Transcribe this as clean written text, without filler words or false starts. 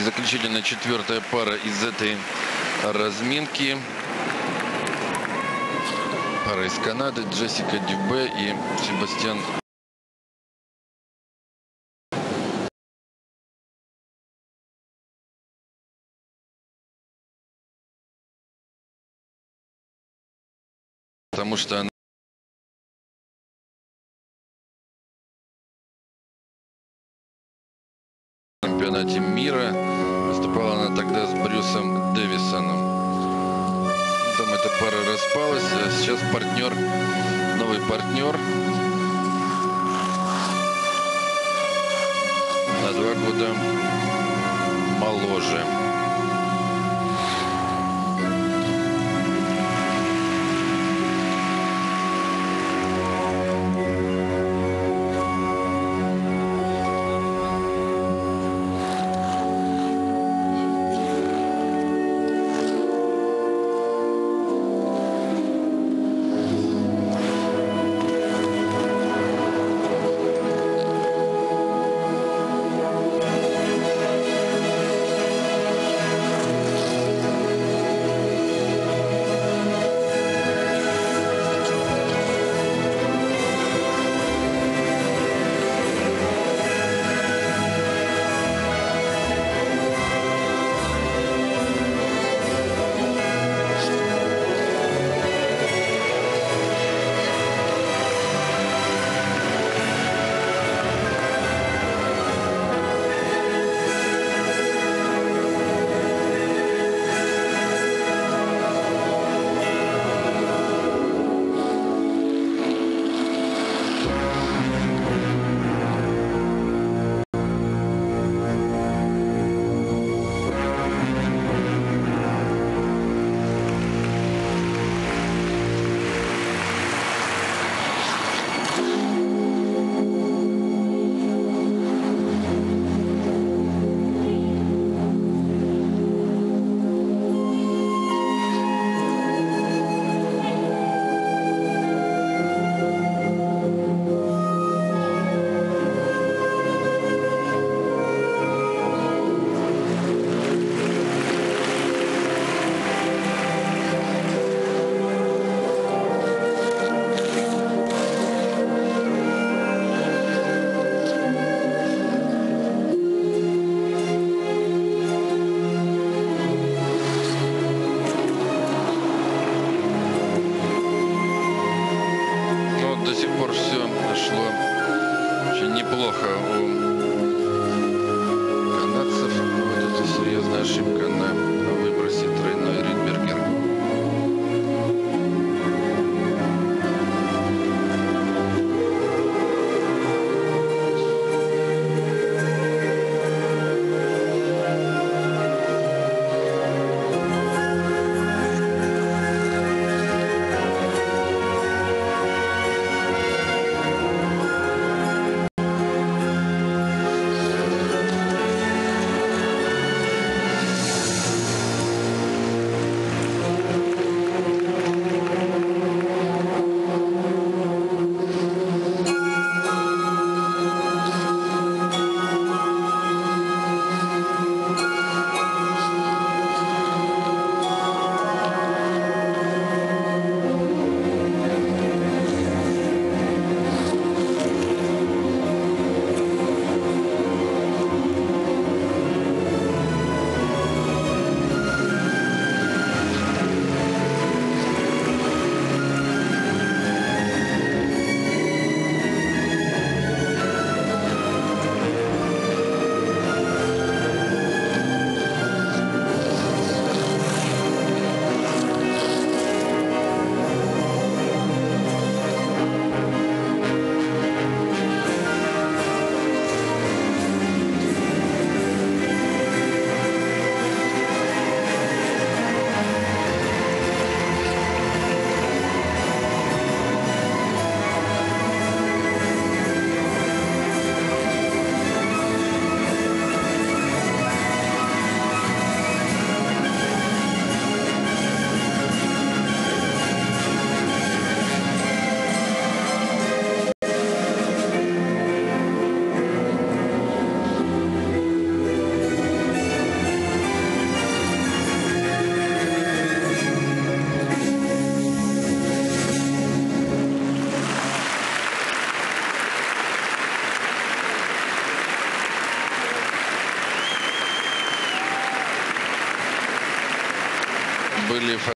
заключительная четвертая пара из этой разминки. Пара из Канады. Джессика Дюбе и Себастьян. Потому что она на чемпионате мира. Выступала она тогда с Брюсом Дэвисоном. Там эта пара распалась. А сейчас партнер, новый партнер. На 2 года моложе. До сих пор все шло очень неплохо у канадцев. Вот это серьезная ошибка на выбросе тройной Ридбергер. были